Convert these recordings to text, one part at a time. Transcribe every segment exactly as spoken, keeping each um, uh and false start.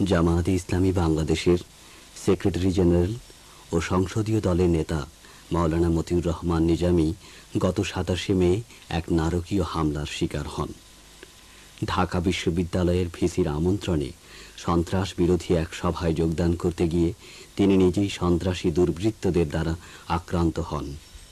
জামায়াতে ইসলামী বাংলাদেশের secretary general ও সংসদীয় দলের নেতা মাওলানা মতিউর রহমান নিজামী গত সাতাশে মে এক নারকীয় হামলার শিকার হন। ঢাকা বিশ্ববিদ্যালয়ের ভিসির আমন্ত্রণে সন্ত্রাস বিরোধী এক সভায় যোগদান করতে গিয়ে তিনি নিজেই সন্ত্রাসী দুর্বৃত্তদের দ্বারা আক্রান্ত হন।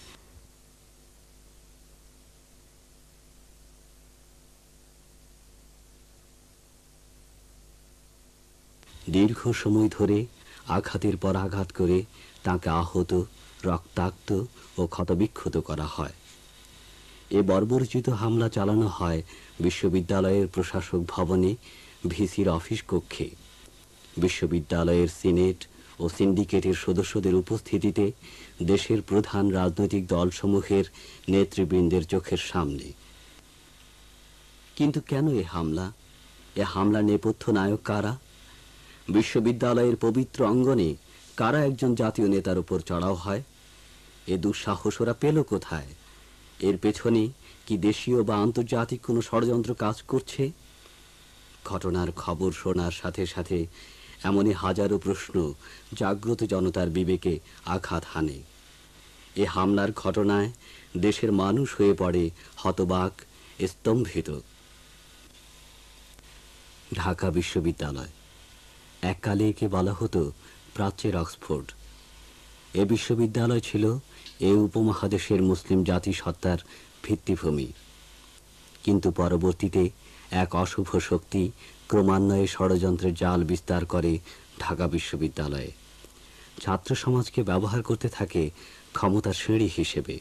দীর্ঘ সময় ধরে আঘাতের পর আঘাত করে তাকে আহত, রক্তাক্ত ও ক্ষতবিক্ষত করা হয়। এ বর্বরচিত হামলা চালানো হয় বিশ্ববিদ্যালয়ের প্রশাসক ভবনে, ভিসির অফিস কক্ষে। বিশ্ববিদ্যালয়ের সিনেট ও সিন্ডিকেটের সদস্যদের উপস্থিতিতে দেশের প্রধান রাজনৈতিক দলসমূহের নেতৃবৃন্দের চোখের সামনে। কিন্তু কেন এ হামলা? এ হামলা নেপথ্য নায়ক কারা? বিশ্ববিদ্যালয়ের পবিত্র অঙ্গনে কারা একজন জাতীয় নেতার উপর চড়াও হয়? এ দুঃসাহস ওরা পেল কোথায়? এর পেছনে কি দেশীয় বা আন্তর্জাতিক কোনো ষড়যন্ত্র কাজ করছে? ঘটনার খবর শোনার সাথে সাথে এমনই হাজারো প্রশ্ন জাগ্রত জনতার বিবেকে আঘাত হানে। এ হামলার ঘটনায় দেশের মানুষ হয়ে পড়ে হতবাক, স্তম্ভিত। ঢাকা বিশ্ববিদ্যালয় এককালে একে বলা হতো প্রাচ্যের অক্সফোর্ড। এ বিশ্ববিদ্যালয় ছিল এ উপমহাদেশের মুসলিম জাতিসত্তার ভিত্তিভূমি। কিন্তু পরবর্তীতে এক অশুভ শক্তি ক্রমান্বয়ে ষড়যন্ত্রের জাল বিস্তার করে ঢাকা বিশ্ববিদ্যালয়ে। ছাত্র সমাজকে ব্যবহার করতে থাকে ক্ষমতার সিঁড়ি হিসেবে।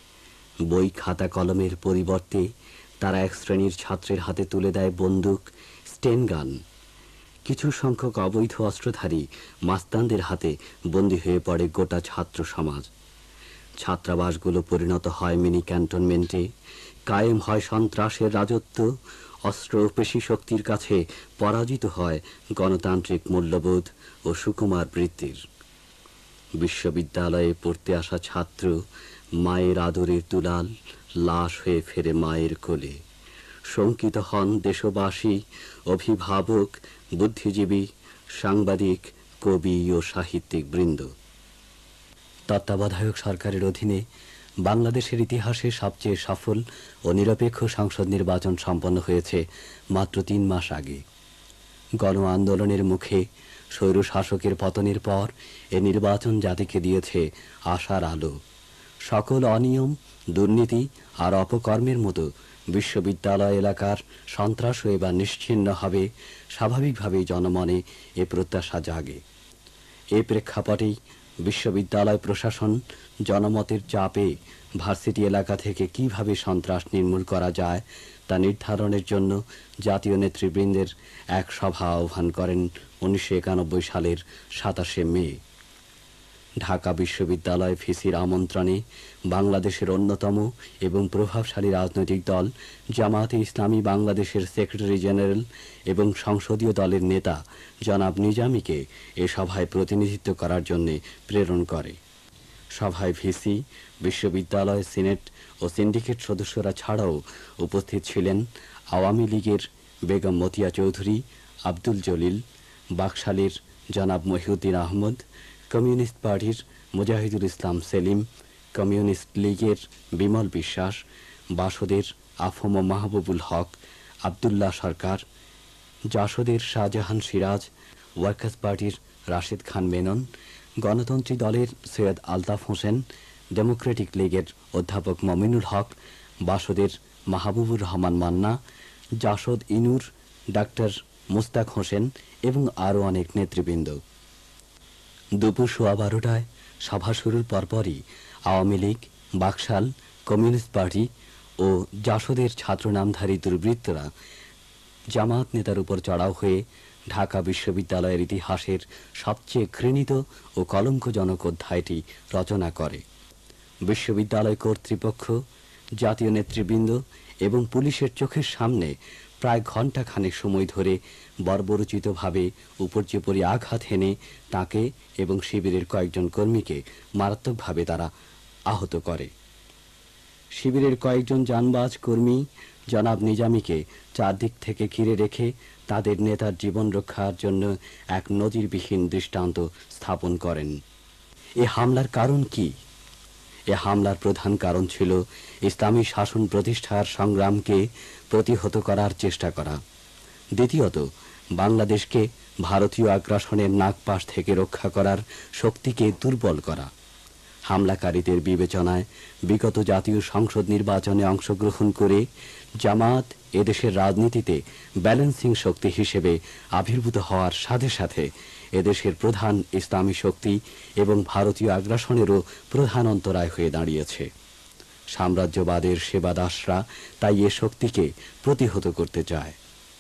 বই, খাতা, কলমের পরিবর্তে তারা এক শ্রেণীর ছাত্রের হাতে তুলে দেয় বন্দুক, স্টেনগান। কিছু সংখ্যক অবৈধ অস্ত্রধারী মাস্তানদের হাতে বন্দী হয়ে পড়ে গোটা ছাত্র সমাজ। ছাত্রাবাসগুলো পরিণত হয় মিনি ক্যান্টনমেন্টে। কায়েম হয় সন্ত্রাসের রাজত্ব। অস্ত্র ও পেশি শক্তির কাছে পরাজিত হয় গণতান্ত্রিক মূল্যবোধ ও সুকুমার বৃত্তির। বিশ্ববিদ্যালয়ে পড়তে আসা ছাত্র মায়ের আদরের দুলাল, লাশ হয়ে ফেরে মায়ের কোলে। শঙ্কিত হন দেশবাসী, অভিভাবক, বুদ্ধিজীবী, সাংবাদিক, কবি ও সাহিত্যিক বৃন্দ। তত্ত্বাবধায়ক সরকারের অধীনে বাংলাদেশের ইতিহাসে সবচেয়ে সফল ও নিরপেক্ষ সংসদ নির্বাচন সম্পন্ন হয়েছে মাত্র তিন মাস আগে। গণ আন্দোলনের মুখে স্বৈর শাসকের পতনের পর এ নির্বাচন জাতিকে দিয়েছে আশার আলো। সকল অনিয়ম, দুর্নীতি আর অপকর্মের মতো বিশ্ববিদ্যালয় এলাকার সন্ত্রাস এবার নিশ্চিহ্ন হবে, স্বাভাবিকভাবেই জনমনে এ প্রত্যাশা জাগে। এ প্রেক্ষাপটেই বিশ্ববিদ্যালয় প্রশাসন জনমতের চাপে ভার্সিটি এলাকা থেকে কিভাবে সন্ত্রাস নির্মূল করা যায় তা নির্ধারণের জন্য জাতীয় নেতৃবৃন্দের এক সভা আহ্বান করেন উনিশশো একানব্বই সালের সাতাশে মে। ঢাকা বিশ্ববিদ্যালয় ভিসির আমন্ত্রণে বাংলাদেশের অন্যতম এবং প্রভাবশালী রাজনৈতিক দল জামায়াতে ইসলামী বাংলাদেশের সেক্রেটারি জেনারেল এবং সংসদীয় দলের নেতা জনাব নিজামীকে এ সভায় প্রতিনিধিত্ব করার জন্য প্রেরণ করে। সভায় ভিসি, বিশ্ববিদ্যালয় সিনেট ও সিন্ডিকেট সদস্যরা ছাড়াও উপস্থিত ছিলেন আওয়ামী লীগের বেগম মতিয়া চৌধুরী, আব্দুল জলিল, বাকশালীর জনাব মহিউদ্দিন আহমদ, কমিউনিস্ট পার্টির মুজাহিদুল ইসলাম সেলিম, কমিউনিস্ট লীগের বিমল বিশ্বাস, বাসদের আফম মাহবুবুল হক, আবদুল্লাহ সরকার, জাসদের শাহজাহান সিরাজ, ওয়ার্কার্স পার্টির রাশেদ খান মেনন, গণতন্ত্রী দলের সৈয়দ আলতাফ হোসেন, ডেমোক্রেটিক লীগের অধ্যাপক মমিনুল হক, বাসদের মাহবুবুর রহমান মান্না, জাসদ ইনুর, ডাক্তার মুস্তাক হোসেন এবং আরও অনেক নেতৃবৃন্দ। দুপুর সোয়া বারোটায় সভা শুরুর পরপরই আওয়ামী লীগ, বাকশাল, কমিউনিস্ট পার্টি ও জাসদের ছাত্র নামধারী দুর্বৃত্তরা জামায়াত নেতার উপর চড়াও হয়ে ঢাকা বিশ্ববিদ্যালয়ের ইতিহাসের সবচেয়ে ঘৃণিত ও কলঙ্কজনক অধ্যায়টি রচনা করে। বিশ্ববিদ্যালয় কর্তৃপক্ষ, জাতীয় নেতৃবৃন্দ এবং পুলিশের চোখের সামনে প্রায় ঘণ্টা খানেক সময় ধরে বর্বরোচিতভাবে উপর্যুপরি আঘাত হেনে তাকে এবং শিবিরের কয়েকজন কর্মীকে মারাত্মকভাবে তারা আহত করে। শিবিরের কয়েকজন জানবাজ কর্মী জনাব নিজামীকে চারদিক থেকে ঘিরে রেখে তাদের নেতার জীবন রক্ষার জন্য এক নজিরবিহীন দৃষ্টান্ত স্থাপন করেন। এ হামলার কারণ কি? এ হামলার প্রধান কারণ ছিল ইসলামী শাসন প্রতিষ্ঠার সংগ্রামকে প্রতিহত করার চেষ্টা করা। দ্বিতীয়ত, বাংলাদেশকে ভারতীয় আগ্রাসনের নাগপাশ থেকে রক্ষা করার শক্তিকে দুর্বল করা। হামলাকারীদের বিবেচনায় বিগত জাতীয় সংসদ নির্বাচনে অংশগ্রহণ করে জামাত এদেশের রাজনীতিতে ব্যালেন্সিং শক্তি হিসেবে আবির্ভূত হওয়ার সাথে সাথে এদেশের প্রধান ইসলামী শক্তি এবং ভারতীয় আগ্রাসনেরও প্রধান অন্তরায় হয়ে দাঁড়িয়েছে। সাম্রাজ্যবাদের সেবাদাসরা তাই এ শক্তিকে প্রতিহত করতে চায়।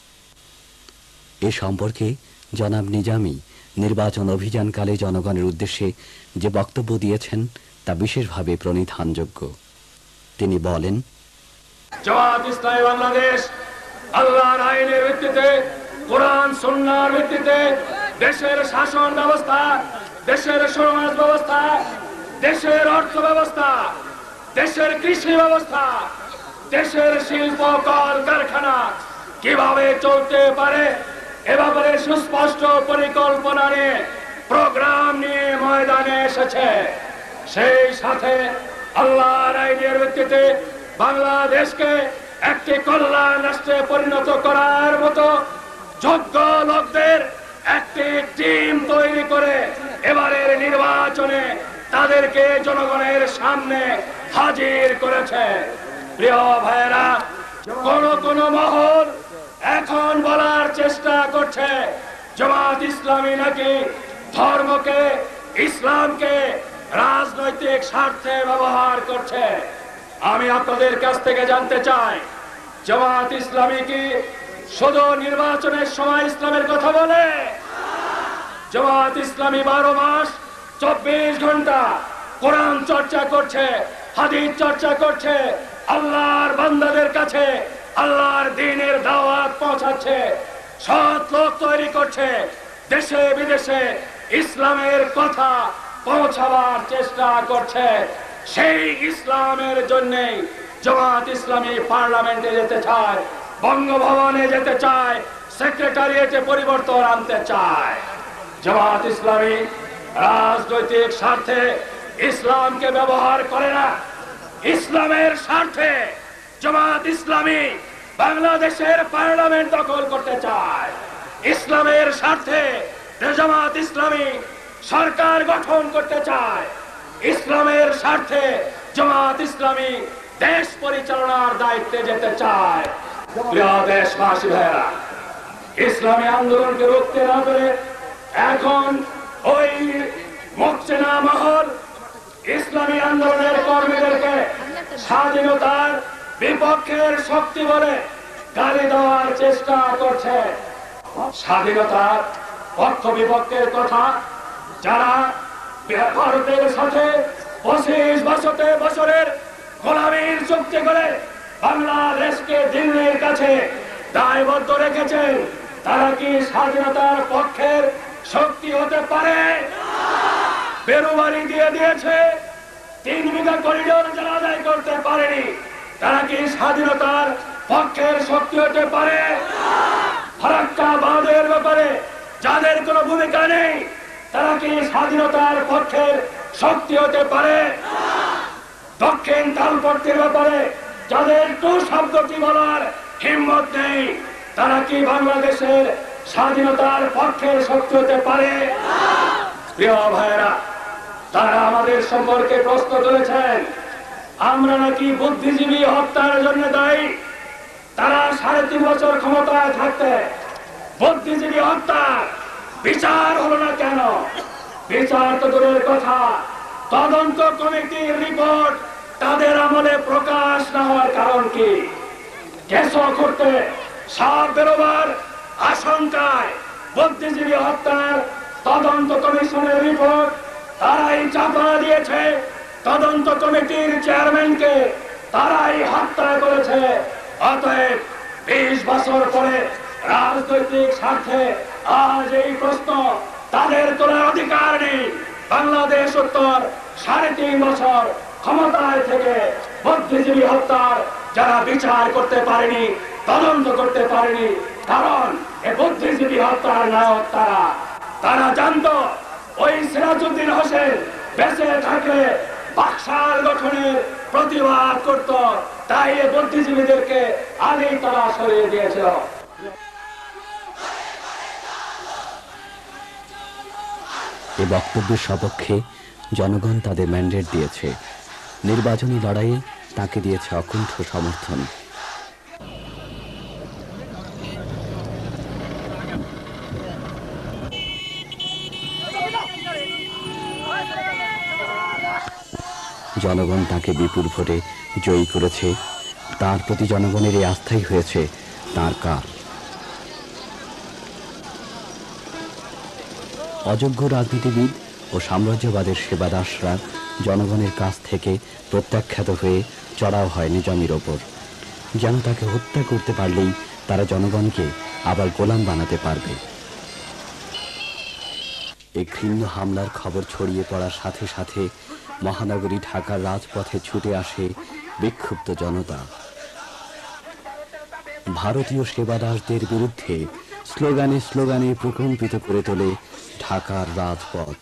এ সম্পর্কে জনাব নিজামী নির্বাচন অভিযানকালে জনগণের উদ্দেশ্যে যে বক্তব্য দিয়েছেন তা বিশেষভাবে প্রণিধানযোগ্য। তিনি বলেন, জামাত ইসলামী বাংলাদেশ আল্লাহর আইনের ভিত্তিতে, কোরআন সুন্নাহর ভিত্তিতে দেশের শাসন ব্যবস্থা, দেশের সমাজ ব্যবস্থা, দেশের অর্থ ব্যবস্থা, দেশের কৃষি ব্যবস্থা, দেশের শিল্প কল কারখানা কিভাবে চলতে পারে এ ব্যাপারে সুস্পষ্ট পরিকল্পনা নিয়ে, প্রোগ্রাম নিয়ে ময়দানে এসেছে। সেই সাথে আল্লাহর আইনের ভিত্তিতে বাংলাদেশকে একটি কল্যাণ রাষ্ট্রে পরিণত করার মতো যোগ্য লোকদের একটি টিম তৈরি করে এবারের নির্বাচনে তাদেরকে জনগণের সামনে হাজির করেছে। প্রিয় ভাইয়েরা, কোন কোন মহল এখন বলার চেষ্টা করছে জামাত ইসলামী নাকি ধর্মকে, ইসলামকে রাজনৈতিক স্বার্থে ব্যবহার করছে। আমি আপনাদের কাছ থেকে জানতে চাই, জামাত ইসলামী কি শুধু নির্বাচনের সময় ইসলামের কথা বলে? জামাত ইসলামী বারো মাস চব্বিশ ঘন্টা কোরআন চর্চা করছে, হাদিস চর্চা করছে, আল্লাহর বান্দাদের কাছে আল্লাহর দ্বীনের দাওয়াত পৌঁছাচ্ছে, সৎ লোক তৈরি করছে, দেশে বিদেশে ইসলামের কথা পৌঁছাবার চেষ্টা করছে। সেই ইসলামের জন্যই জামাত ইসলামী পার্লামেন্টে যেতে চায়, বঙ্গভবনে যেতে চায়, সেক্রেটারিয়েটে পরিবর্তন আনতে চায়। জামাত ইসলামী রাজনৈতিক স্বার্থে ইসলামকে ব্যবহার করে না, ইসলামের স্বার্থে জামাত ইসলামী বাংলাদেশের পার্লামেন্ট দখল করতে চায়। ইসলামের স্বার্থে জামাত ইসলামী সরকার গঠন করতে চায়। ইসলামের স্বার্থে জামাত ইসলামী দেশ পরিচালনার দায়িত্বে যেতে চায়। প্রিয় দেশবাসী ভাইয়েরা, ইসলামী আন্দোলনকে রুখতে না পেরে এখন ওই মুক্তেনা মহল ইসলামী আন্দোলনের কর্মীদেরকে স্বাধীনতার বিপক্ষের শক্তি বলে গালি দেওয়ার চেষ্টা করছে। স্বাধীনতার পক্ষ বিপক্ষের কথা যারা ভারতের সাথে পঁচিশ বছরে বছরের গোলামীর চুক্তি করে বাংলাদেশকে দিল্লির কাছে দায়বদ্ধ রেখেছেন, তারা কি স্বাধীনতার পক্ষের শক্তি হতে পারে? বেরুবাড়ি দিয়ে দিয়েছে, তিন বিঘা করিডোর যারা আদায় করতে পারেনি, তারা কি স্বাধীনতার পক্ষের শক্তি হতে পারে? ফারাক্কা বাঁধের ব্যাপারে যাদের কোনো ভূমিকা নেই, তারা কি স্বাধীনতার পক্ষের শক্তি হতে পারে? দক্ষিণ তালপট্টির ব্যাপারে যাদের টু শব্দটি বলার হিম্মত নেই, তারা কি বাংলাদেশের স্বাধীনতার পক্ষের শক্তি হতে পারে? প্রিয় ভাইয়েরা, তারা আমাদের সম্পর্কে প্রশ্ন তুলেছেন আমরা নাকি বুদ্ধিজীবী হত্যার জন্য দায়ী। তারা সাড়ে তিন বছর ক্ষমতায় থাকতে বুদ্ধিজীবী হত্যার বিচার হলো না কেন? বিচার তো দূরের কথা, তদন্ত কমিটির রিপোর্ট তাদের আমলে প্রকাশ না হওয়ার কারণ কি? কেস করতে সাপ বেরোবার আশঙ্কায় বুদ্ধিজীবী হত্যার তদন্ত কমিশনের রিপোর্ট তারাই চাপা দিয়েছে, তদন্ত কমিটির চেয়ারম্যানকে তারাই হত্যা করেছে। অতএব বিশ বছর পরে রাজনৈতিক স্বার্থে আজ এই প্রশ্ন তাদের তোলার অধিকার নেই। বাংলাদেশ উত্তর সাড়ে তিন বছর ক্ষমতায় থেকে বুদ্ধিজীবী হত্যার যারা বিচার করতে পারেনি, তদন্ত করতে পারেনি, কারণ এই বুদ্ধিজীবী হত্যার নায়ক তারা। তারা জানতো ওই সিরাজউদ্দিন হোসেন বেঁচে থাকলে বাকশাল গঠনের প্রতিবাদ করত, তাই এই বুদ্ধিজীবীদেরকে আগেই তারা সরিয়ে দিয়েছিল। এ বক্তব্যের সপক্ষে জনগণ তাদের ম্যান্ডেট দিয়েছে। নির্বাচনী লড়াইয়ে তাকে দিয়েছে অকুণ্ঠ সমর্থন। জনগণ তাকে বিপুল ভোটে জয়ী করেছে। তার প্রতি জনগণের এই আস্থাই হয়েছে তার কার। অযোগ্য রাজনীতিবিদ ও সাম্রাজ্যবাদের সেবাদাসরা জনগণের কাছ থেকে প্রত্যাখ্যাত হয়ে চড়াও হয় নিজামীর ওপর, যেন তাকে হত্যা করতে পারলেই তারা জনগণকে আবার গোলাম বানাতে পারবে। এই ঘৃণ্য হামলার খবর ছড়িয়ে পড়ার সাথে সাথে মহানগরী ঢাকার রাজপথে ছুটে আসে বিক্ষুব্ধ জনতা। ভারতীয় সেবাদাসদের বিরুদ্ধে স্লোগানে স্লোগানে প্রকম্পিত করে তোলে ঢাকার রাজপথ।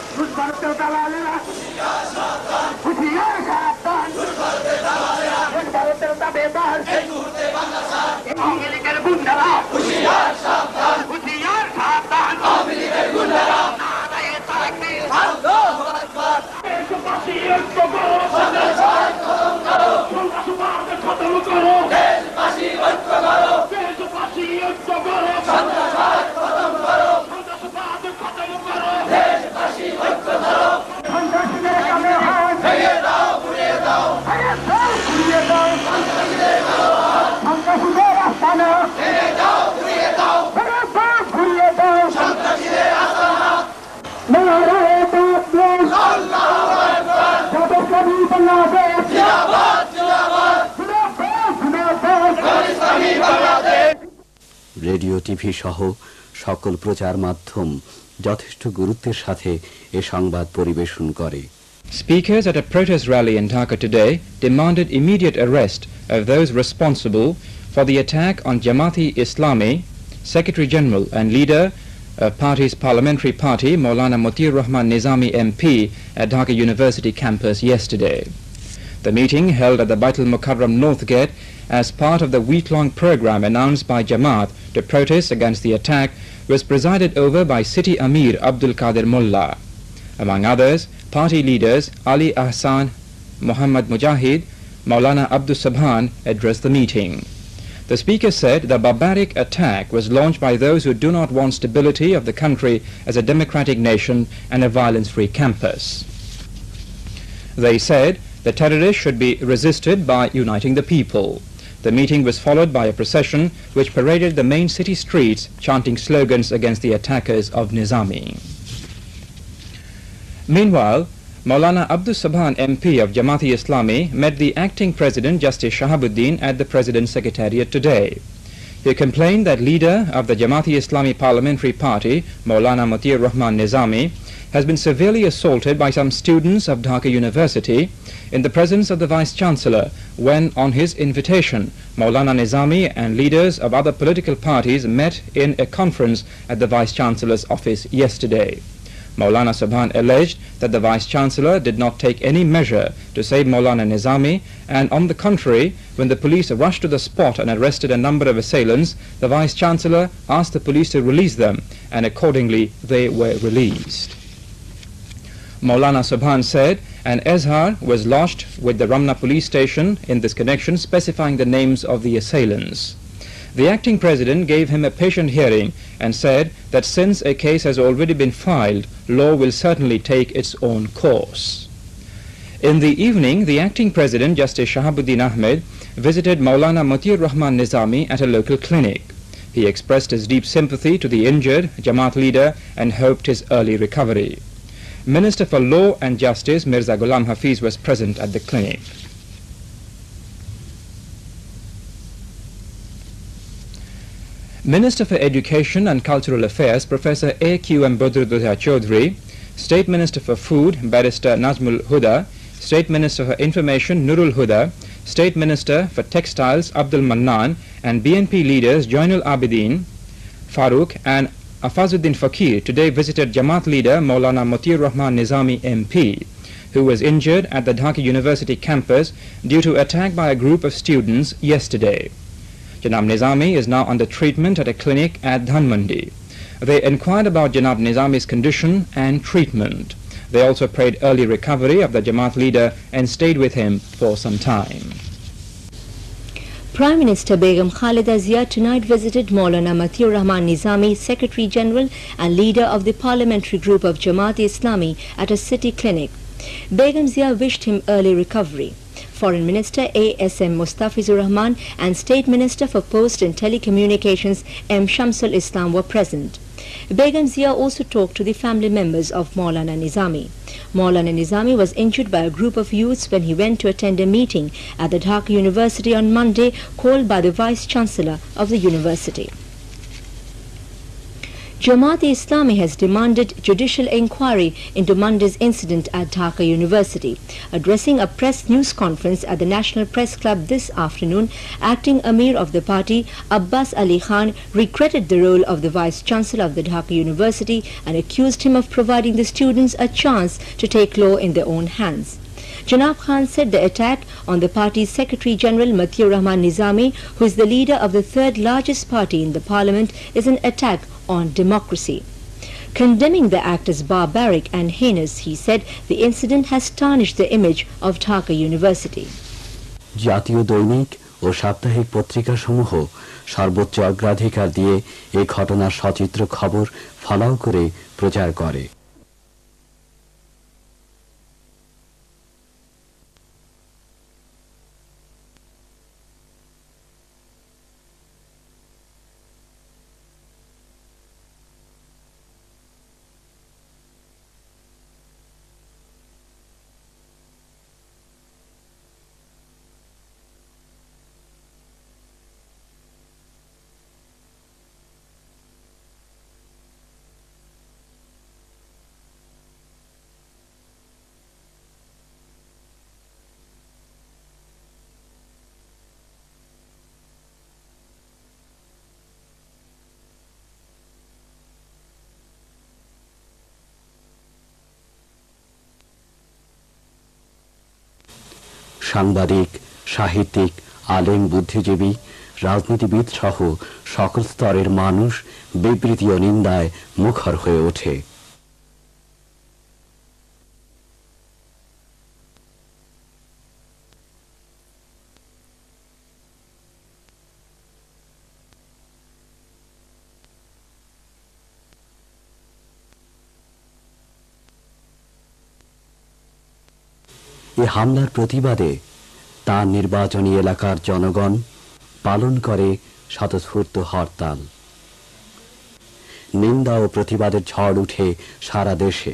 রেডিও, টিভি সহ সকল প্রচার মাধ্যম যথেষ্ট গুরুত্বের সাথে এ সংবাদ পরিবেশন করে। Speakers at a protest rally in Dhaka today demanded immediate arrest of those responsible for the attack on Jamaat-e-Islami, Secretary General and leader of party's parliamentary party, Maulana Motiur Rahman Nizami M P, at Dhaka University campus yesterday. The meeting, held at the Baitul Mukarram North Gate as part of the week-long program announced by Jamaat to protest against the attack, was presided over by City Amir Abdul Qadir Mullah. Among others, party leaders Ali Ahsan, Muhammad Mujahid, Maulana Abdus Subhan addressed the meeting. The speaker said the barbaric attack was launched by those who do not want stability of the country as a democratic nation and a violence-free campus. They said the terrorists should be resisted by uniting the people. The meeting was followed by a procession which paraded the main city streets, chanting slogans against the attackers of Nizami. Meanwhile, Maulana Abdus Subhan M P of Jamaat-e-Islami met the acting President Justice Shahabuddin at the President's Secretariat today. He complained that leader of the Jamaat-e-Islami Parliamentary Party, Maulana Motiur Rahman Nizami, has been severely assaulted by some students of Dhaka University in the presence of the Vice-Chancellor when, on his invitation, Maulana Nizami and leaders of other political parties met in a conference at the Vice-Chancellor's office yesterday. Maulana Subhan alleged that the Vice-Chancellor did not take any measure to save Maulana Nizami, and on the contrary, when the police rushed to the spot and arrested a number of assailants, the Vice-Chancellor asked the police to release them, and accordingly they were released. Maulana Subhan said an Azhar was lodged with the Ramna police station in this connection, specifying the names of the assailants. The acting president gave him a patient hearing and said that since a case has already been filed, law will certainly take its own course. In the evening, the acting president, Justice Shahabuddin Ahmed, visited Maulana Motiur Rahman Nizami at a local clinic. He expressed his deep sympathy to the injured Jamaat leader and hoped his early recovery. Minister for Law and Justice Mirza Ghulam Hafiz was present at the clinic. Minister for Education and Cultural Affairs Professor A Q M Badruddin Chaudhry, State Minister for Food Barrister Nazmul Huda, State Minister for Information Nurul Huda, State Minister for Textiles Abdul Mannan and B N P leaders Joinul Abidin Farooq and Afazuddin Fakir today visited Jamaat leader Maulana Matiur Rahman Nizami M P, who was injured at the Dhaka University campus due to attack by a group of students yesterday. Janab Nizami is now under treatment at a clinic at Dhanmandi. They inquired about Janab Nizami's condition and treatment. They also prayed early recovery of the Jamaat leader and stayed with him for some time. Prime Minister Begum Khalida Zia tonight visited Maulana Matiur Rahman Nizami, Secretary General and leader of the parliamentary group of Jamaat-e-Islami, at a city clinic. Begum Zia wished him early recovery. Foreign Minister A S M Mustafizur Rahman and State Minister for Post and Telecommunications M Shamsul Islam were present. Begum Zia also talked to the family members of Maulana Nizami. Maulana Nizami was injured by a group of youths when he went to attend a meeting at the Dhaka University on Monday, called by the Vice-Chancellor of the university. Jamaat-e-Islami has demanded judicial inquiry into Monday's incident at Dhaka University. Addressing a press news conference at the National Press Club this afternoon, acting Amir of the party, Abbas Ali Khan, regretted the role of the Vice-Chancellor of the Dhaka University and accused him of providing the students a chance to take law in their own hands. Janab Khan said the attack on the party's Secretary General Matiur Rahman Nizami, who is the leader of the third largest party in the parliament, is an attack on democracy. Condemning the act as barbaric and heinous, he said the incident has tarnished the image of Dhaka University. জাতীয় দৈনিক ও সাপ্তাহিক পত্রিকাসমূহ সর্বোচ্চ অগ্রাধিকার দিয়ে এই ঘটনার সচিত্র খবর ফলাও করে প্রচার করে। সাংবাদিক, সাহিত্যিক, আলেম, বুদ্ধিজীবী, রাজনীতিবিদ সহ সকল স্তরের মানুষ বিবৃতি ও নিন্দায় মুখর হয়ে ওঠে। এই হামলার প্রতিবাদে তার নির্বাচনী এলাকার জনগণ পালন করে স্বতঃস্ফূর্ত হরতাল। নিন্দা ও প্রতিবাদের ঝড় উঠে সারা দেশে।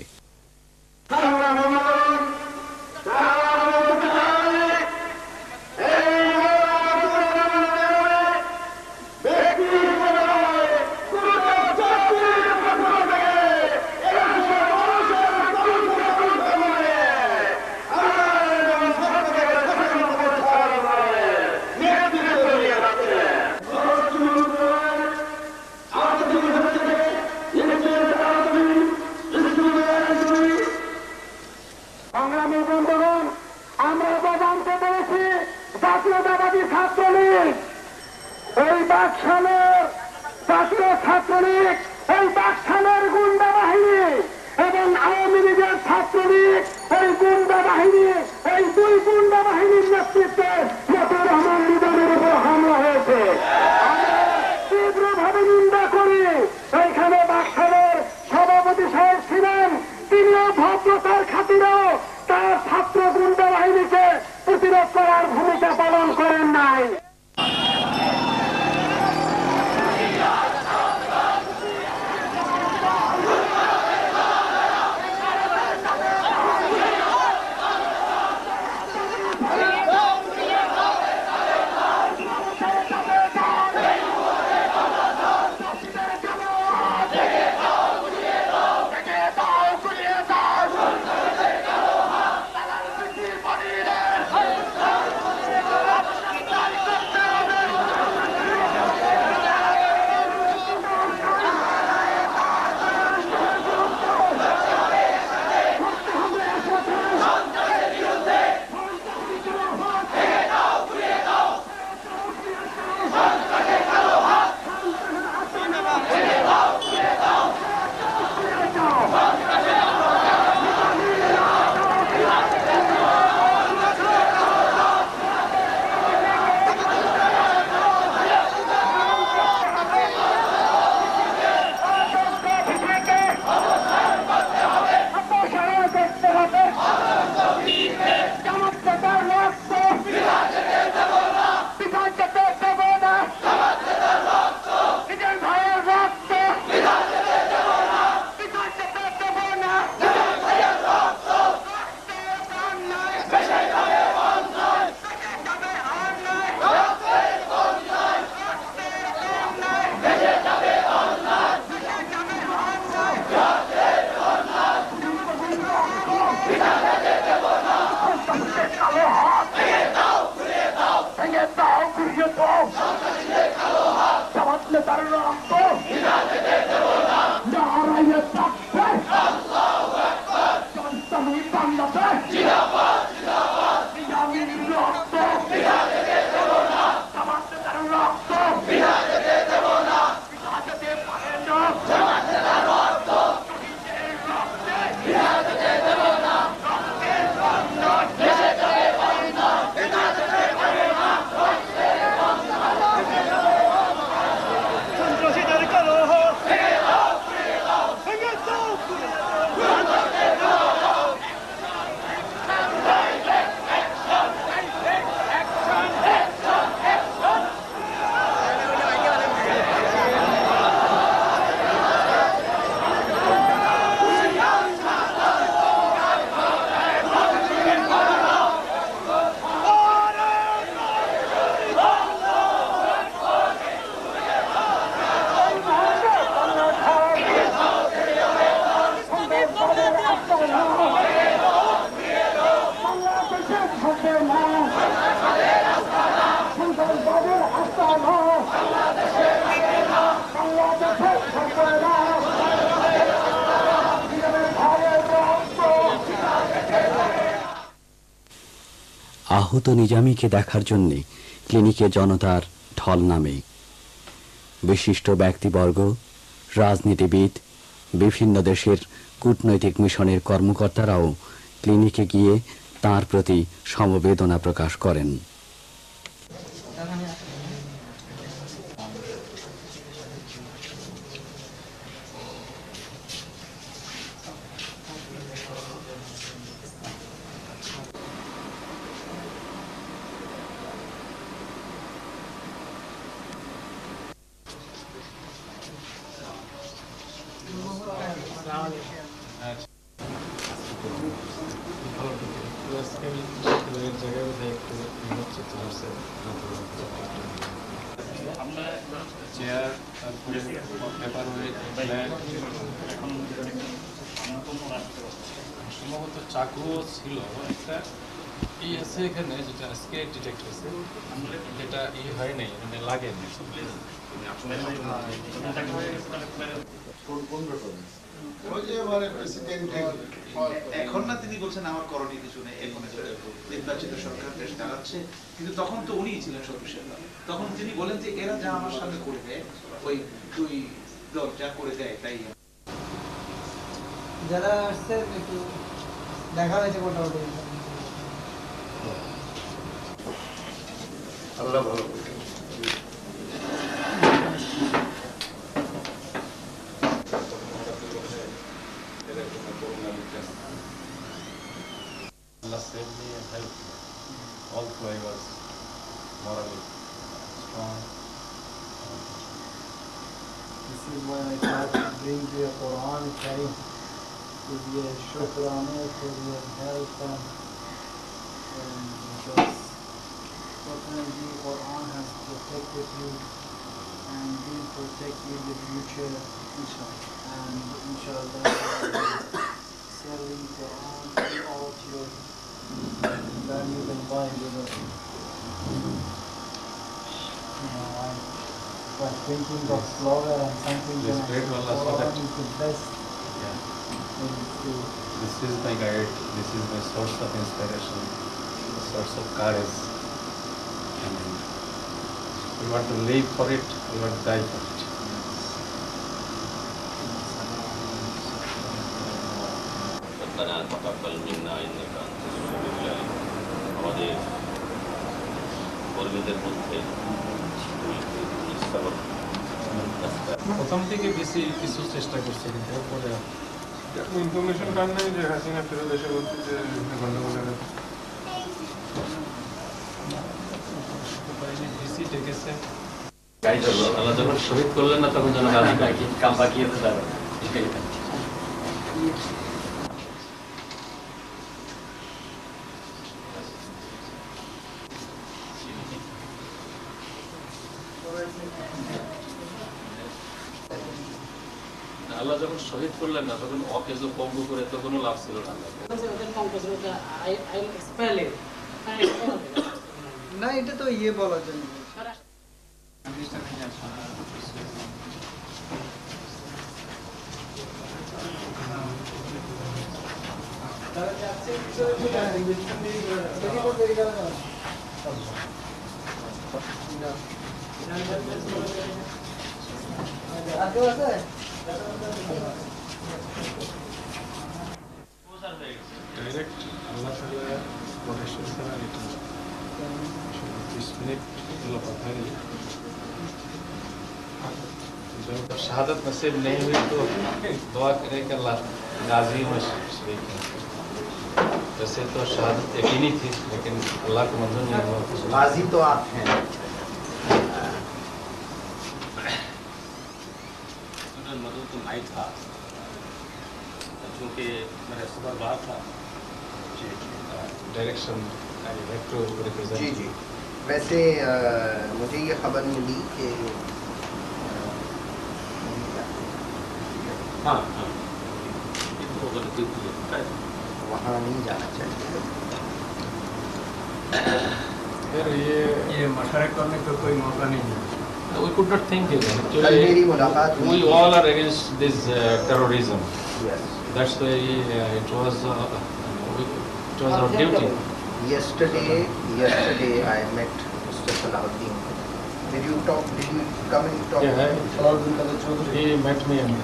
জামাত নেতার রক্ত নারায়ে তাকবীর জনতামি বাংলাদেশ জিন্দাবাদ জিন্দাবাদ বিনামীর রক্ত বিনা যেতে দেব না জামাত নেতার রক্ত বিনা যেতে দেব না বিনা যেতে পারে না জামাত নেতার রক্ত শহীদের রক্তে বিনা যেতে দেব না রক্তের বন্ধন ভেসে যাবে বন্ধন বিনা যেতে পারে না রক্তের বন্ধন ভেসে যাবে সন্ত্রাসীদের কালো ভেঙে দাও ভেঙে দাও ভেঙে দাও আহত নিজামীকে দেখার জন্য ক্লিনিকে জনতার ঢল নামে। বিশিষ্ট ব্যক্তিবর্গ, রাজনীতিবিদ, বিভিন্ন দেশের কূটনৈতিক মিশনের কর্মকর্তারাও ক্লিনিকে গিয়ে তার প্রতি সমবেদনা প্রকাশ করেন। চেয়ার তারপরে পেপার ওয়েট সম্ভবত চাকুও ছিল একটা ই আছে এখানে যেটা আজকে ডিটেক্ট হয়েছে যেটা ই হয় নাই মানে লাগেনি এখন না তিনি বলছেন আমার করণীয় কিছু নেই, এখন নির্বাচিত সরকার দেশ চালাচ্ছে, কিন্তু তখন তো উনিই ছিলেন শক্তিশালী। তখন তিনি বলেন যে এরা যা আমার সামনে করে দেয় ওই দুই দল যা করে দেয় তাই। যারা আসছে একটু দেখা হয়েছে মোটামুটি। আল্লাহ ভালো Allah saved me and helped me. Also I was morally strong. This is why I tried to bring you a Quran Karim to be a shukrana for your help and, and because definitely Quran has protected you and will protect you in the future, and inshallah selling Quran throughout your valuable and buy with us. You know, I was thinking of slower and something Yes, that great, Allah, so Quran that- is the best Yeah. thing to This is my guide, this is my source of inspiration, source of courage. And we want to live for it, we want to die for it. ربنا تقبل منا انك انت السميع العليم আমাদের কর্মীদের মধ্যে প্রথম থেকে বেশি কিছু চেষ্টা করছে কিন্তু এরপরে ইনফরমেশন পান নাই যে হাসিনা ফেরত এসে বলছে যে গন্ডগোলের ডিসি ডেকেছে আল্লাহ যখন শহীদ করলেন না তখন যেন কাম বাকি আছে তার আল্লাহ যখন শহীদ করলেন না তখন অকেজ পঙ্গু করে তো কোনো লাভ ছিল না না, এটা তো ইয়ে বলার জন্য Direct Allah Ta'ala protection sir and it this minute Allah Pathari जब शहादत नसीब नहीं हुई तो दुआ करें कि अल्लाह गाजी में शरीक हो। वैसे तो शहादत यकीनी थी लेकिन अल्लाह को मंजूर नहीं हुआ। गाजी तो आप हैं। मधु तो नहीं था क्योंकि मेरा सुबह बात था डायरेक्शन जी जी। वैसे आ, मुझे ये खबर मिली कि हाँ हाँ इनको गलती की वहाँ नहीं जाना चाहिए। फिर ये ये मशवरा करने का कोई मौका नहीं है। We could not think even. कल मेरी मुलाकात हुई। We all are against this uh, terrorism. Yes. That's why uh, it was uh, we, it was our duty. Yesterday, yesterday I met Mister Salahuddin. Did you talk? Did you come and talk? Yeah, he met me and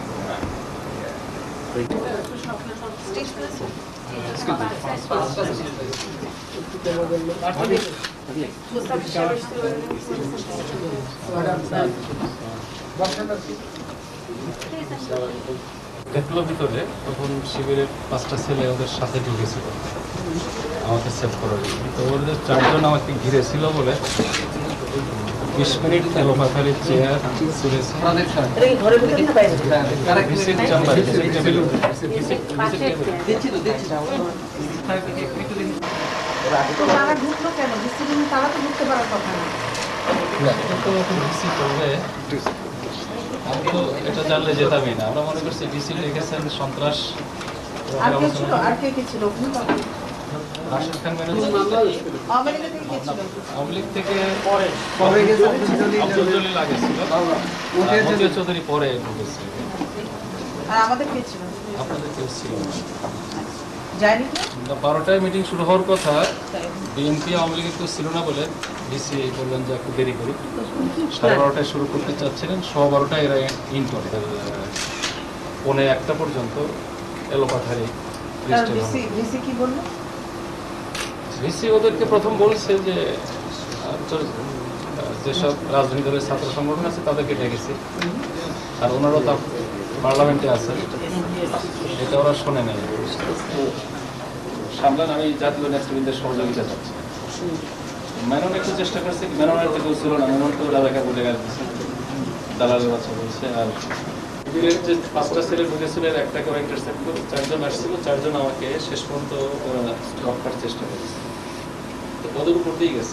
দেখলো ভিতরে তখন শিবিরের পাঁচটা ছেলে ওদের সাথে ঢুকেছিল আমাকে সেভ করার জন্য। তো ওদের চারজন আমাকে ঘিরে ছিল বলে বিশ মিনিট এলোপাথারি চেয়ার চলেছে ভিসির চেম্বার ভিসির টেবিল তারা ঢুকলো কেন? তারা তো ঢুকতে পারার কথা না। ভিসি করবে আমি তো এটা জানলে যেতামই না। আমরা মনে করছি ভিসি লিখেছেন সন্ত্রাস। আর কে ছিল? আর কে কে ছিল? রাশেদ খান ম্যানেজার আওয়ামী লীগ থেকে কে ছিল? আওয়ামী লীগ থেকে পরে পরে গেছে আব্দুল জলিল আগে ছিল মতিয়া চৌধুরী পরে ঢুকেছে। আর আমাদের কে ছিল? আপনাদের কেউ ছিল যায়নি না। বারোটায় মিটিং শুরু হওয়ার কথা, বিএনপি আওয়ামী লীগের কেউ ছিল না বলে ডিসি বললেন যে একটু দেরি করি। সাড়ে বারোটায় শুরু করতে চাচ্ছিলেন, সোয়া বারোটায় এরা ইন করতে পৌনে একটা পর্যন্ত এলোপাথারি। ভিসি কি বললো? ভিসি ওদেরকে প্রথম বলছে যে যেসব রাজনৈতিক দলের ছাত্র সংগঠন আছে তাদেরকে ডেকেছি, আর ওনারাও তা পার্লামেন্টে আছে, এটা ওরা শোনে নেই। সামলান আমি জাতীয় নেতৃবৃন্দের সহযোগিতা চাচ্ছি। মেনন একটু চেষ্টা করছে, মেননের তো কেউ ছিল না, মেনন তো রাজাকার বলে গেছে, দালালের বাচ্চা বলছে। আর যে পাঁচটা ছেলে ঢুকেছিল একটাকে ওরা ইন্টারসেপ্ট করে চারজন আসছিল, চারজন আমাকে শেষ পর্যন্ত ওরা রক্ষার চেষ্টা করেছে। তো ওদের উপর দিয়ে গেছে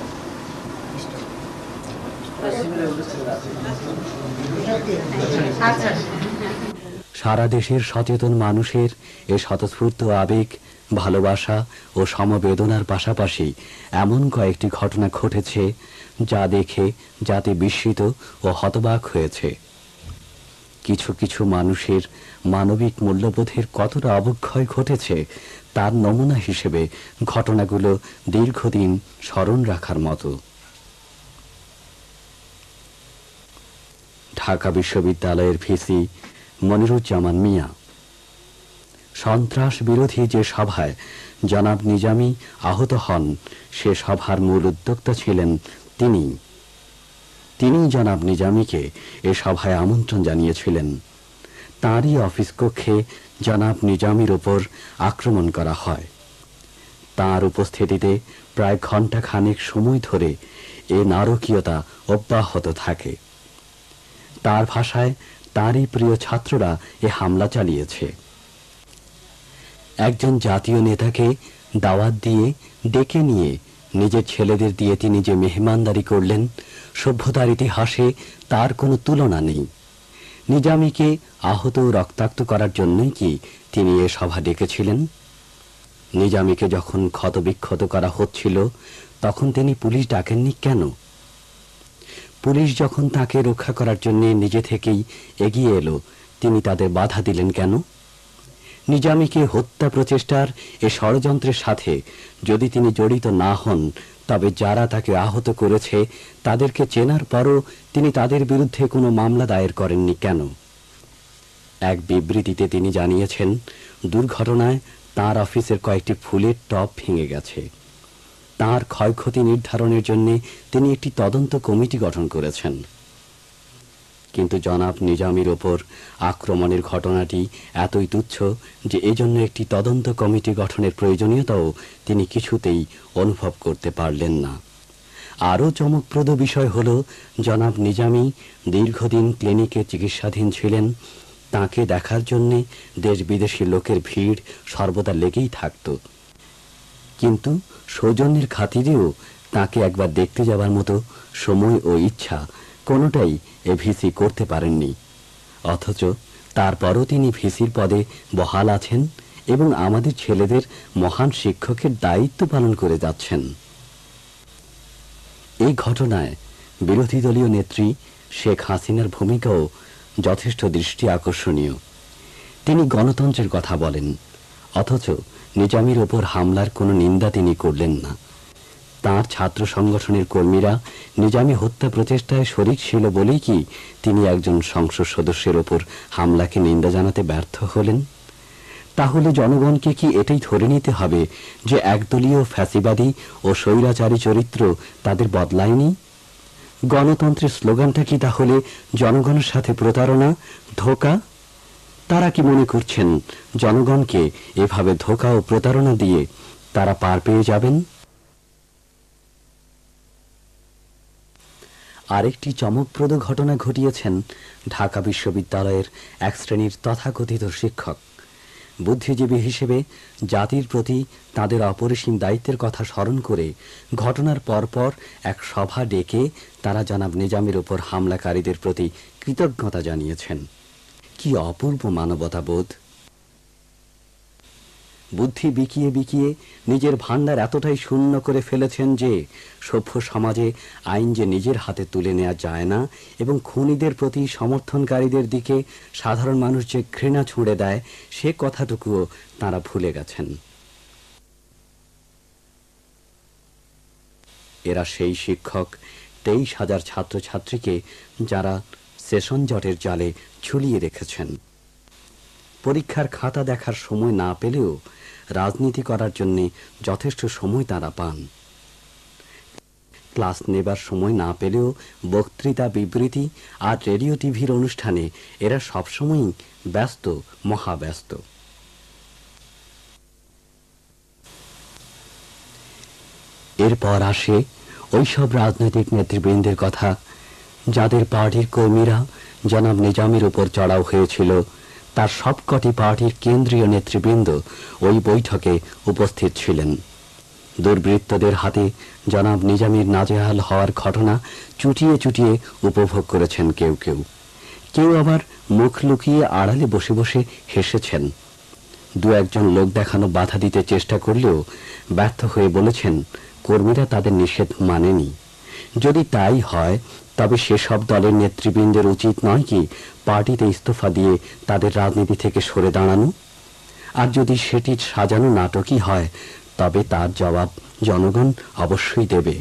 সারা দেশের সচেতন মানুষের এ স্বতঃস্ফূর্ত আবেগ, ভালোবাসা ও সমবেদনার পাশাপাশি এমন কয়েকটি ঘটনা ঘটেছে যা দেখে জাতি বিস্মিত ও হতবাক হয়েছে। কিছু কিছু মানুষের মানবিক মূল্যবোধের কতটা অবক্ষয় ঘটেছে তার নমুনা হিসেবে ঘটনাগুলো দীর্ঘদিন স্মরণ রাখার মতো। ঢাকা বিশ্ববিদ্যালয়ের ভিসি মনিরুজ্জামান মিয়া। সন্ত্রাস বিরোধী যে সভায় জনাব নিজামী আহত হন সে সভার মূল উদ্যোক্তা ছিলেন তিনি। তিনি জনাব নিজামীকে এ সভায় আমন্ত্রণ জানিয়েছিলেন। তাঁরই অফিস কক্ষে জনাব নিজামীর ওপর আক্রমণ করা হয়। তাঁর উপস্থিতিতে প্রায় ঘণ্টা খানেক সময় ধরে এ নারকীয়তা অব্যাহত থাকে। তার ভাষায় তাঁরই প্রিয় ছাত্ররা এ হামলা চালিয়েছে। একজন জাতীয় নেতাকে দাওয়াত দিয়ে ডেকে নিয়ে নিজের ছেলেদের দিয়ে তিনি যে মেহমানদারি করলেন, সভ্যতার ইতিহাসে তার কোনো তুলনা নেই। নিজামীকে আহত ও রক্তাক্ত করার জন্যই কি তিনি এ সভা ডেকেছিলেন? নিজামীকে যখন ক্ষতবিক্ষত করা হচ্ছিল তখন তিনি পুলিশ ডাকেননি কেন? পুলিশ যখন তাকে রক্ষা করার জন্য নিজে থেকেই এগিয়ে এলো, তিনি তাদের বাধা দিলেন কেন? নিজামীকে হত্যা প্রচেষ্টার এ ষড়যন্ত্রের সাথে যদি তিনি জড়িত না হন, তবে যারা তাকে আহত করেছে তাদেরকে চেনার পরও তিনি তাদের বিরুদ্ধে কোনো মামলা দায়ের করেননি কেন? এক বিবৃতিতে তিনি জানিয়েছেন, দুর্ঘটনায় তার অফিসের কয়েকটি ফুলের টব ভেঙে গেছে। তার ক্ষয়ক্ষতি নির্ধারণের জন্য তিনি একটি তদন্ত কমিটি গঠন করেছেন। কিন্তু জনাব নিজামীর ওপর আক্রমণের ঘটনাটি এতই তুচ্ছ যে এজন্য একটি তদন্ত কমিটি গঠনের প্রয়োজনীয়তাও তিনি কিছুতেই অনুভব করতে পারলেন না। আরও চমকপ্রদ বিষয় হল, জনাব নিজামী দীর্ঘদিন ক্লিনিকে চিকিৎসাধীন ছিলেন। তাকে দেখার জন্যে দেশ বিদেশি লোকের ভিড় সর্বদা লেগেই থাকত, কিন্তু সৌজন্যের খাতিরেও তাকে একবার দেখতে যাবার মতো সময় ও ইচ্ছা কোনোটাই এ ভিসি করতে পারেননি। অথচ তারপরও তিনি ভিসির পদে বহাল আছেন এবং আমাদের ছেলেদের মহান শিক্ষকের দায়িত্ব পালন করে যাচ্ছেন। এই ঘটনায় বিরোধী দলীয় নেত্রী শেখ হাসিনার ভূমিকাও যথেষ্ট দৃষ্টি আকর্ষণীয়। তিনি গণতন্ত্রের কথা বলেন, অথচ নিজামীর ওপর হামলার কোনো নিন্দা তিনি করলেন না। তাঁর ছাত্র সংগঠনের কর্মীরা নিজামী হত্যা প্রচেষ্টায় শরিক ছিল বলেই কি তিনি একজন সংসদ সদস্যের ওপর হামলাকে নিন্দা জানাতে ব্যর্থ হলেন? তাহলে জনগণকে কি এটাই ধরে নিতে হবে যে একদলীয় ফ্যাসিবাদী ও স্বৈরাচারী চরিত্র তাদের বদলায়নি? গণতন্ত্রের স্লোগানটা কি তাহলে জনগণের সাথে প্রতারণা, ধোঁকা? তারা কি মনে করছেন জনগণকে এভাবে ধোঁকা ও প্রতারণা দিয়ে তারা পার পেয়ে যাবেন? আরেকটি চমকপ্রদ ঘটনা ঘটিয়েছেন ঢাকা বিশ্ববিদ্যালয়ের এক শ্রেণীর তথাকথিত শিক্ষক। বুদ্ধিজীবী হিসেবে জাতির প্রতি তাদের অপরিসীম দায়িত্বের কথা স্মরণ করে ঘটনার পরপর এক সভা ডেকে তারা জনাব নিজামীর ওপর হামলাকারীদের প্রতি কৃতজ্ঞতা জানিয়েছেন। কি অপূর্ব মানবতাবোধ! বুদ্ধি বিকিয়ে বিকিয়ে নিজের ভান্ডার এতটাই শূন্য করে ফেলেছেন যে সভ্য সমাজে আইন যে নিজের হাতে তুলে নেওয়া যায় না এবং খুনিদের প্রতি সমর্থনকারীদের দিকে সাধারণ মানুষ যে ঘৃণা ছুঁড়ে দেয় সে কথাটুকুও তারা ভুলে গেছেন। এরা সেই শিক্ষক তেইশ হাজার ছাত্রছাত্রীকে যারা সেশন জটের জালে ঝুলিয়ে রেখেছেন। পরীক্ষার খাতা দেখার সময় না পেলেও রাজনীতি করার জন্য যথেষ্ট সময় তারা পান। ক্লাস নেবার সময় না পেলেও বক্তৃতা, বিবৃতি আর রেডিও টিভির অনুষ্ঠানে এরা সবসময়ই ব্যস্ত, মহাব্যস্ত। এরপর আসে ওইসব রাজনৈতিক নেতৃবৃন্দের কথা যাদের পার্টির কর্মীরা জনাব নিজামীর উপর চড়াও হয়েছিল। তার সবকটি পার্টির কেন্দ্রীয় নেতৃবৃন্দ ওই বৈঠকে উপস্থিত ছিলেন। দুর্বৃত্তদের হাতে জনাব নিজামীর নাজেহাল হওয়ার ঘটনা চুটিয়ে চুটিয়ে উপভোগ করেছেন কেউ কেউ। কেউ আবার মুখ লুকিয়ে আড়ালে বসে বসে হেসেছেন। দু একজন লোক দেখানো বাধা দিতে চেষ্টা করলেও ব্যর্থ হয়ে বলেছেন কর্মীরা তাদের নিষেধ মানেনি। যদি তাই হয় তবে সেসব দলের নেতৃবৃন্দের উচিত নয় কি পার্টিতে ইস্তফা দিয়ে তাদের রাজনীতি থেকে সরে দাঁড়ানো? আর যদি সেটি সাজানো নাটকই হয় তবে তার জবাব জনগণ অবশ্যই দেবে।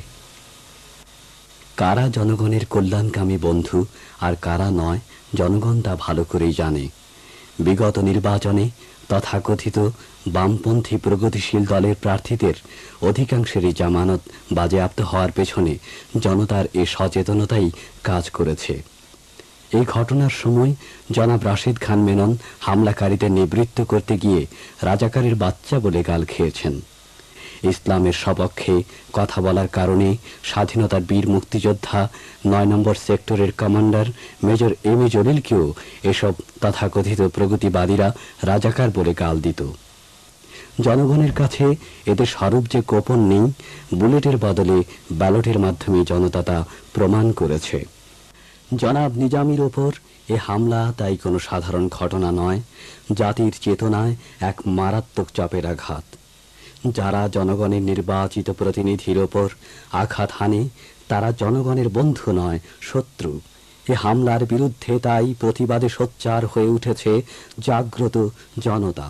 কারা জনগণের কল্যাণকামী বন্ধু আর কারা নয় জনগণ তা ভালো করেই জানে। বিগত নির্বাচনে তথাকথিত বামপন্থী প্রগতিশীল দলের প্রার্থীদের অধিকাংশেরই জামানত বাজেয়াপ্ত হওয়ার পেছনে জনতার এ সচেতনতাই কাজ করেছে। এই ঘটনার সময় জনাব রাশেদ খান মেনন হামলাকারীদের নিবৃত্ত করতে গিয়ে রাজাকারের বাচ্চা বলে গাল খেয়েছেন। ইসলামের সপক্ষে কথা বলার কারণে স্বাধীনতার বীর মুক্তিযোদ্ধা নয় নম্বর সেক্টরের কমান্ডার মেজর এম এ জলিলকেও এসব তথাকথিত প্রগতিবাদীরা রাজাকার বলে গাল দিত। জনগণের কাছে এদের স্বরূপ যে গোপন নেই, বুলেটের বদলে ব্যালটের মাধ্যমে জনতা তা প্রমাণ করেছে। জনাব নিজামীর ওপর এ হামলা তাই কোনো সাধারণ ঘটনা নয়, জাতির চেতনায় এক মারাত্মক চাপের আঘাত। যারা জনগণের নির্বাচিত প্রতিনিধির ওপর আঘাত হানে তারা জনগণের বন্ধু নয়, শত্রু। এ হামলার বিরুদ্ধে তাই প্রতিবাদে সোচ্চার হয়ে উঠেছে জাগ্রত জনতা।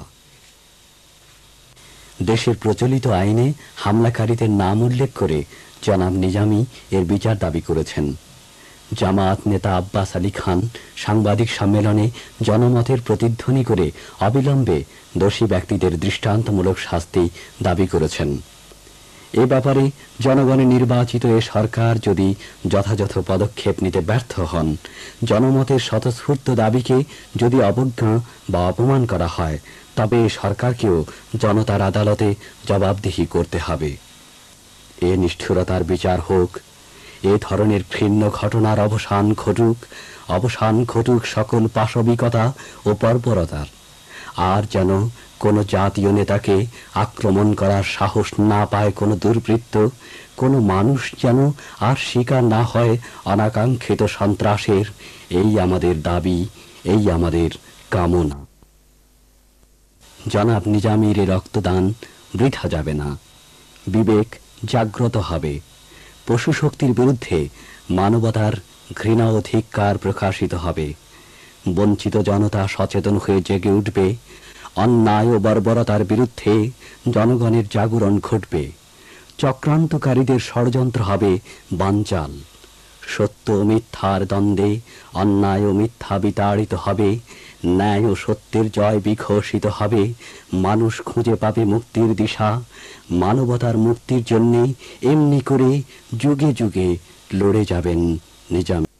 দেশের প্রচলিত আইনে হামলাকারীদের নাম উল্লেখ করে জনাব নিজামী এর বিচার দাবি করেছেন। জামায়াত নেতা আব্বাস আলী খান সাংবাদিক সম্মেলনে জনমতের প্রতিধ্বনি করে অবিলম্বে দোষী ব্যক্তিদের দৃষ্টান্তমূলক শাস্তি দাবি করেছেন। এ ব্যাপারে জনগণের নির্বাচিত এ সরকার যদি যথাযথ পদক্ষেপ নিতে ব্যর্থ হন, জনমতের স্বতঃস্ফূর্ত দাবিকে যদি অবজ্ঞা বা অপমান করা হয়, তবে এ সরকারকেও জনতার আদালতে জবাবদিহি করতে হবে। এ নিষ্ঠুরতার বিচার হোক, এ ধরনের ঘৃণ্য ঘটনার অবসান ঘটুক, অবসান ঘটুক সকল পাশবিকতা ও বর্বরতার। আর যেন কোনো জাতীয় নেতাকে আক্রমণ করার সাহস না পায় কোনো দুর্বৃত্ত, কোনো মানুষ যেন আর শিকার না হয় অনাকাঙ্ক্ষিত সন্ত্রাসের। এই আমাদের দাবি, এই আমাদের কামনা। জনাব নিজামীর এ রক্তদান বৃথা যাবে না। বিবেক জাগ্রত হবে, পশু শক্তির বিরুদ্ধে মানবতার ঘৃণা ও ধিক্কার প্রকাশিত হবে। বঞ্চিত জনতা সচেতন হয়ে জেগে উঠবে, অন্যায় ও বর্বরতার বিরুদ্ধে জনগণের জাগরণ ঘটবে। চক্রান্তকারীদের ষড়যন্ত্র হবে বানচাল। সত্য ও মিথ্যার দ্বন্দ্বে অন্যায় ও মিথ্যা বিতাড়িত হবে, ন্যায় ও সত্যের জয় বিঘোষিত হবে। মানুষ খুঁজে পাবে মুক্তির দিশা। মানবতার মুক্তির জন্যে এমনি করে যুগে যুগে লড়ে যাবেন নিজাম।